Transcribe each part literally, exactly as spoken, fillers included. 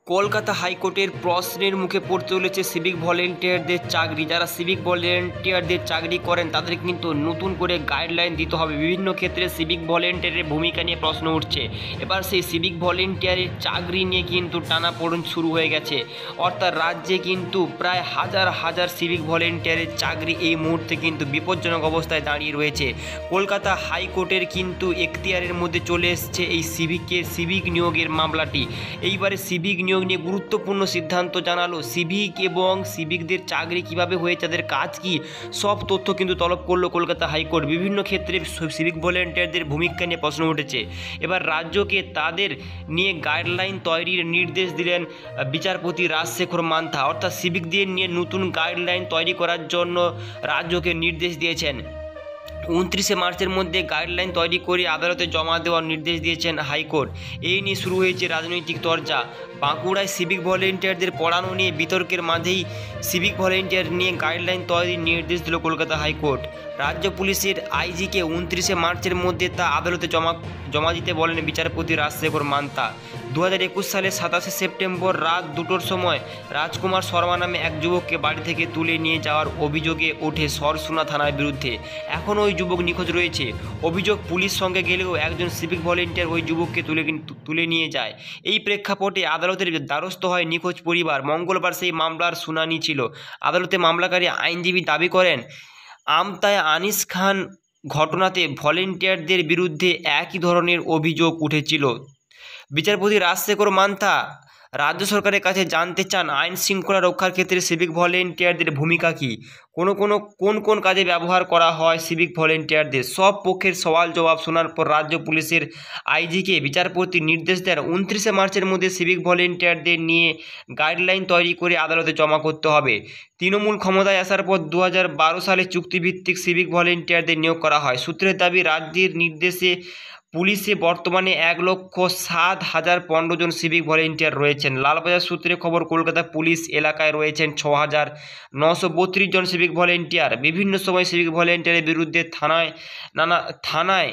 কলকাতা হাইকোর্টের প্রশ্নের মুখে পড়তে চলেছে সিভিক ভলেন্টিয়ারদের চাকরি। যারা সিভিক ভলেন্টিয়ারদের চাকরি করেন তাদের কিন্তু নতুন করে গাইডলাইন দিতে হবে। বিভিন্ন ক্ষেত্রে সিভিক ভলেন্টিয়ারের ভূমিকা নিয়ে প্রশ্ন উঠছে। এবার সেই সিভিক ভলেন্টিয়ারের চাকরি নিয়ে কিন্তু টানাপোড়েন শুরু হয়ে গেছে। অর্থাৎ রাজ্যে কিন্তু প্রায় হাজার হাজার সিভিক ভলেন্টিয়ারের চাকরি এই মুহূর্তে কিন্তু বিপজ্জনক অবস্থায় দাঁড়িয়ে রয়েছে। কলকাতা হাইকোর্টের কিন্তু এখতিয়ারের মধ্যে চলে এসছে এই সিভিকের সিভিক নিয়োগের মামলাটি। এইবারে সিভিক নিয়োগ নিয়ে গুরুত্বপূর্ণ সিদ্ধান্ত জানালো সিভিক এবং সিভিকদের চাকরি কিভাবে হয়েছে, তাদের কাজ কি, সব তথ্য কিন্তু তলব করলো কলকাতা হাইকোর্ট। বিভিন্ন ক্ষেত্রে সিভিক ভলেন্টিয়ারদের ভূমিকা নিয়ে প্রশ্ন উঠেছে। এবার রাজ্যকে তাদের নিয়ে গাইডলাইন তৈরির নির্দেশ দিলেন বিচারপতি রাজশেখর মান্থা। অর্থাৎ সিভিকদের নিয়ে নতুন গাইডলাইন তৈরি করার জন্য রাজ্যকে নির্দেশ দিয়েছেন। উনত্রিশে মার্চের মধ্যে গাইডলাইন তৈরি করে আদালতে জমা দেওয়ার নির্দেশ দিয়েছেন হাইকোর্ট। এই নিয়ে শুরু হয়েছে রাজনৈতিক চর্চা। বাঁকুড়ায় সিভিক ভলেন্টিয়ারদের পড়ানো নিয়ে বিতর্কের মাঝেই সিভিক ভলেন্টিয়ার নিয়ে গাইডলাইন তৈরির নির্দেশ দিল কলকাতা হাইকোর্ট। রাজ্য পুলিশের আইজিকে উনত্রিশে মার্চের মধ্যে তা আদালতে জমা জমা দিতে বলেন বিচারপতি রাজশেখর মান্থা। দু হাজার একুশ সালের সাতাশে সেপ্টেম্বর রাত দুটোর সময় রাজকুমার শর্মা নামে এক যুবককে বাড়ি থেকে তুলে নিয়ে যাওয়ার অভিযোগে ওঠে সরসুনা থানার বিরুদ্ধে। এখন ওই যুবক নিখোঁজ রয়েছে। অভিযোগ পুলিশ সঙ্গে গেলেও একজন সিভিক ভলেন্টিয়ার ওই যুবককে তুলে তুলে নিয়ে যায়। এই প্রেক্ষাপটে আদালতের দ্বারস্থ হয় নিখোঁজ পরিবার। মঙ্গলবার সেই মামলার শুনানি ছিল। আদালতে মামলাকারী আইনজীবী দাবি করেন, আমতায় আনিস খান ঘটনাতে ভলেন্টিয়ারদের বিরুদ্ধে একই ধরনের অভিযোগ উঠেছিল। বিচারপতি রাজশেখর মান্থা রাজ্য সরকারের কাছে জানতে চান, আইন শৃঙ্খলা রক্ষার ক্ষেত্রে সিভিক ভলেন্টিয়ারদের ভূমিকা কী, কোনো কোনো কোন কোন কাজে ব্যবহার করা হয় সিভিক ভলেন্টিয়ারদের। সব পক্ষের সওয়াল জবাব শোনার পর রাজ্য পুলিশের আইজিকে বিচারপতি নির্দেশ দেন উনত্রিশে মার্চের মধ্যে সিভিক ভলেন্টিয়ারদের নিয়ে গাইডলাইন তৈরি করে আদালতে জমা করতে হবে। তৃণমূল ক্ষমতায় আসার পর দু হাজার বারো সালে চুক্তিভিত্তিক সিভিক ভলেন্টিয়ারদের নিয়োগ করা হয়। সূত্রের দাবি, রাজ্যের নির্দেশে পুলিশে বর্তমানে এক লক্ষ সাত হাজার পনেরো জন সিভিক ভলেন্টিয়ার রয়েছেন। লালবাজার সূত্রে খবর, কলকাতা পুলিশ এলাকায় রয়েছেন ছ হাজার নশো বত্রিশ জন সিভিক ভলেন্টিয়ার। বিভিন্ন সময় সিভিক ভলেন্টিয়ারের বিরুদ্ধে থানায় নানা থানায়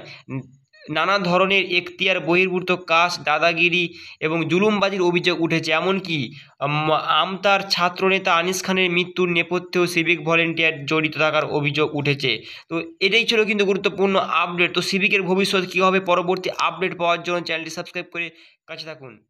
নানা ধরনের এখতিয়ার বহির্ভূত কাজ, দাদাগিরি এবং জুলুমবাজির অভিযোগ উঠেছে। এমনকি আমতার ছাত্রনেতা আনিস খানের মৃত্যুর নেপথ্যেও সিভিক ভলেন্টিয়ার জড়িত থাকার অভিযোগ উঠেছে। তো এটাই ছিল কিন্তু গুরুত্বপূর্ণ আপডেট। তো সিভিকের ভবিষ্যৎ কী হবে, পরবর্তী আপডেট পাওয়ার জন্য চ্যানেলটি সাবস্ক্রাইব করে কাছে থাকুন।